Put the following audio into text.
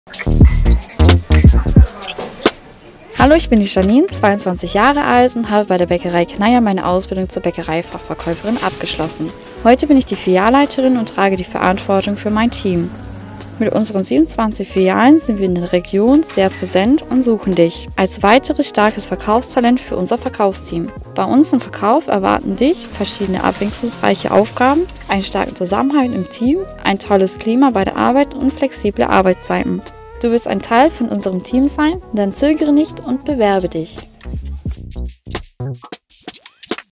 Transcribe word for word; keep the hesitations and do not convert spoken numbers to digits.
Hallo, ich bin die Janine, zweiundzwanzig Jahre alt und habe bei der Bäckerei Kneier meine Ausbildung zur Bäckereifachverkäuferin abgeschlossen. Heute bin ich die Filialleiterin und trage die Verantwortung für mein Team. Mit unseren siebenundzwanzig Filialen sind wir in der Region sehr präsent und suchen dich als weiteres starkes Verkaufstalent für unser Verkaufsteam. Bei uns im Verkauf erwarten dich verschiedene abwechslungsreiche Aufgaben, einen starken Zusammenhalt im Team, ein tolles Klima bei der Arbeit und flexible Arbeitszeiten. Du wirst ein Teil von unserem Team sein, dann zögere nicht und bewerbe dich.